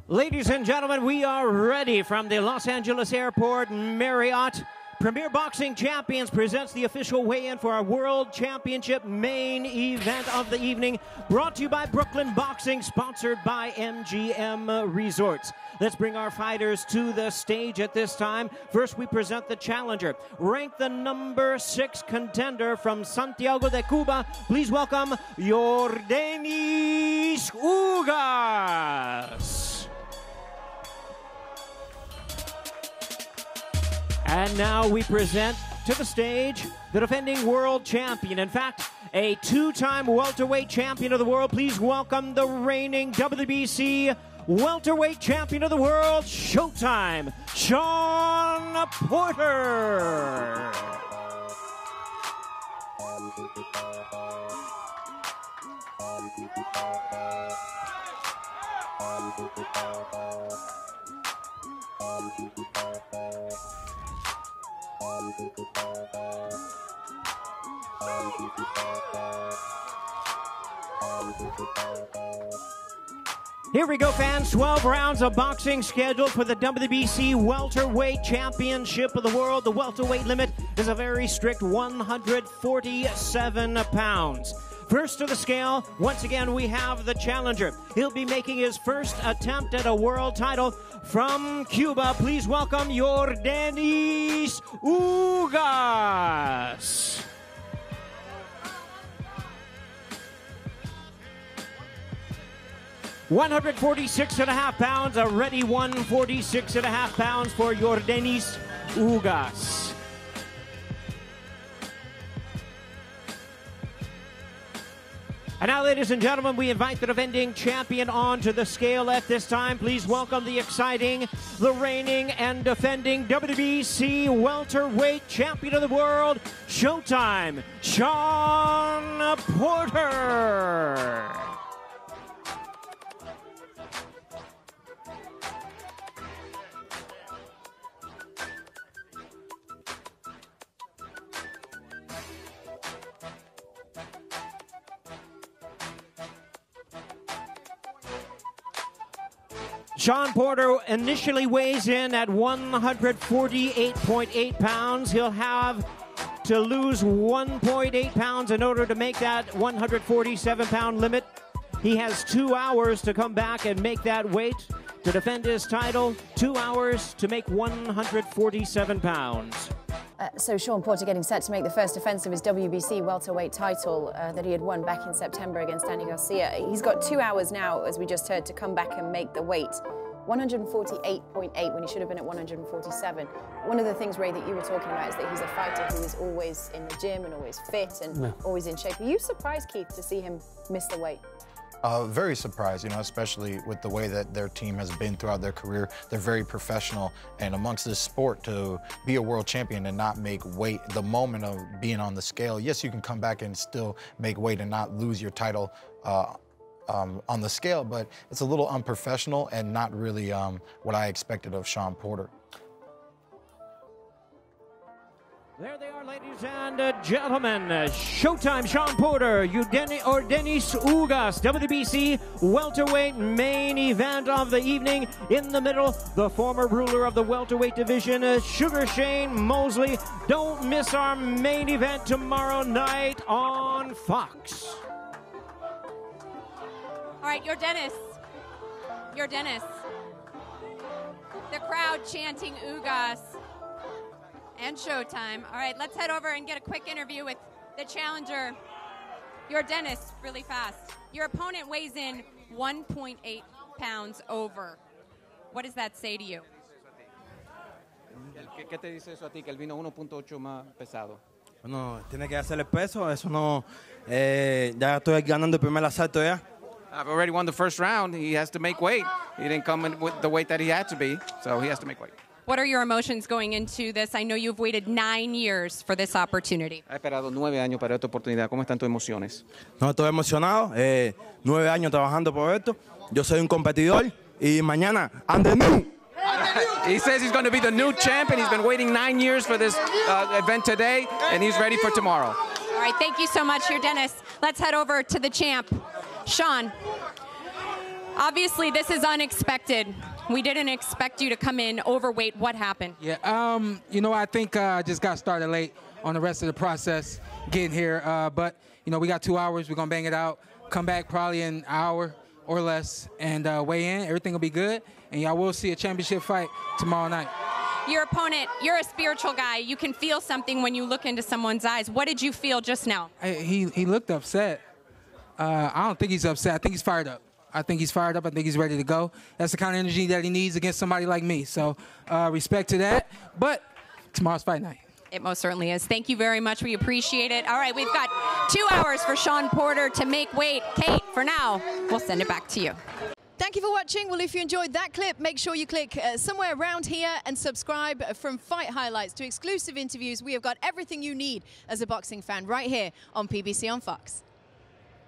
Ladies and gentlemen, we are ready from the Los Angeles Airport Marriott. Premier Boxing Champions presents the official weigh-in for our World Championship main event of the evening, brought to you by Brooklyn Boxing, sponsored by MGM Resorts. Let's bring our fighters to the stage at this time. First, we present the challenger, ranked the number 6 contender from Santiago de Cuba. Please welcome Yordenis Ugas. And now we present to the stage the defending world champion. In fact, a 2-time welterweight champion of the world. Please welcome the reigning WBC welterweight champion of the world, Showtime, Shawn Porter. Here we go, fans. 12 rounds of boxing scheduled for the WBC Welterweight Championship of the World. The welterweight limit is a very strict 147 pounds. First to the scale, once again, we have the challenger. He'll be making his first attempt at a world title from Cuba. Please welcome Yordenis Ugas. $146.5 pounds, a ready 146.5 pounds for Yordenis Ugas. And now, ladies and gentlemen, we invite the defending champion onto the scale at this time. Please welcome the exciting, the reigning and defending WBC welterweight champion of the world, Showtime, Shawn Porter. Shawn Porter initially weighs in at 148.8 pounds. He'll have to lose 1.8 pounds in order to make that 147-pound limit. He has 2 hours to come back and make that weight to defend his title. 2 hours to make 147 pounds. So Shawn Porter getting set to make the first defense of his WBC welterweight title that he had won back in September against Danny Garcia. He's got 2 hours now, as we just heard, to come back and make the weight. 148.8 when he should have been at 147. One of the things, Ray, that you were talking about is that he's a fighter who is always in the gym and always fit and always in shape. Are you surprised, Keith, to see him miss the weight? Very surprised, you know, especially with the way that their team has been throughout their career. They're very professional, and amongst this sport, to be a world champion and not make weight the moment of being on the scale. Yes, you can come back and still make weight and not lose your title on the scale, but it's a little unprofessional and not really what I expected of Shawn Porter. There they are, ladies and gentlemen. Showtime, Shawn Porter, Yordenis Ugas, WBC welterweight main event of the evening. In the middle, the former ruler of the welterweight division, Sugar Shane Mosley. Don't miss our main event tomorrow night on Fox. All right, Yordenis. The crowd chanting Ugas and Showtime. All right, let's head over and get a quick interview with the challenger, Yordenis, really fast. Your opponent weighs in 1.8 pounds over. What does that say to you? ¿Qué te dice eso a ti, que él vino 1.8 más pesado? Bueno, tiene que hacer el peso, eso no... ya estoy ganando el primer asalto ya. I've already won the first round. He has to make weight. He didn't come in with the weight that he had to be, so he has to make weight. What are your emotions going into this? I know you've waited 9 years for this opportunity. Ha esperado 9 años para esta oportunidad. ¿Cómo están tus emociones? No, estoy emocionado. 9 años trabajando por esto. Yo soy un competidor y mañana, I'm the new. He says he's going to be the new champion. He's been waiting 9 years for this event today, and he's ready for tomorrow. All right, thank you so much, Yordenis. Let's head over to the champ, Shawn. Obviously, this is unexpected. We didn't expect you to come in overweight. What happened? Yeah, you know, I think I just got started late on the rest of the process getting here. But, you know, we got 2 hours. We're going to bang it out. Come back probably in an hour or less and weigh in. Everything will be good. And y'all will see a championship fight tomorrow night. Your opponent, you're a spiritual guy. You can feel something when you look into someone's eyes. What did you feel just now? He looked upset. I don't think he's upset. I think he's fired up. I think he's fired up. I think he's ready to go. That's the kind of energy that he needs against somebody like me. So respect to that. But tomorrow's fight night. It most certainly is. Thank you very much. We appreciate it. All right, we've got 2 hours for Shawn Porter to make weight. Kate, for now, we'll send it back to you. Thank you for watching. Well, if you enjoyed that clip, make sure you click somewhere around here and subscribe. From fight highlights to exclusive interviews, we have got everything you need as a boxing fan right here on PBC on Fox.